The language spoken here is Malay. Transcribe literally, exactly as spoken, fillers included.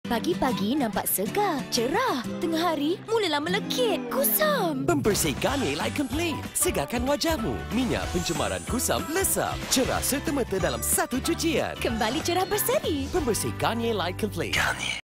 Pagi-pagi nampak segar, cerah. Tengah hari mulalah melekit, kusam. Pembersih Garnier Light Complete. Segarkan wajahmu. Minyak pencemaran kusam lesap. Cerah serta-merta dalam satu cucian. Kembali cerah berseri. Pembersih Garnier Light Complete. Garnier.